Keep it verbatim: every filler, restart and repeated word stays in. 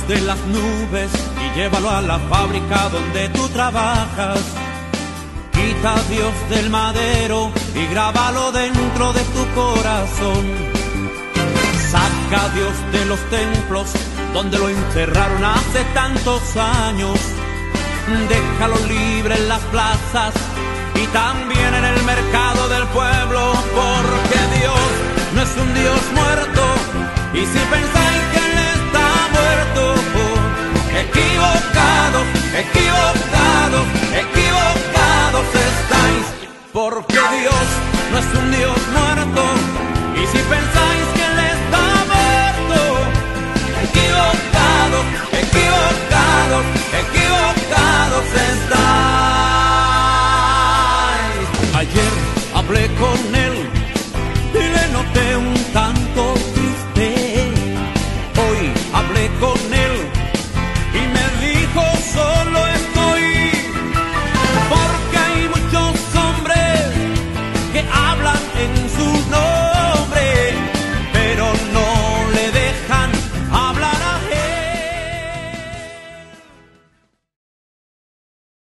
de las nubes y llévalo a la fábrica donde tú trabajas. Quita a Dios del madero y grábalo dentro de tu corazón. Saca a Dios de los templos donde lo encerraron hace tantos años. Déjalo libre en las plazas y también en el mercado del pueblo, porque Dios no es un Dios muerto. Y si pensáis que Él está muerto, equivocados, equivocados, equivocados.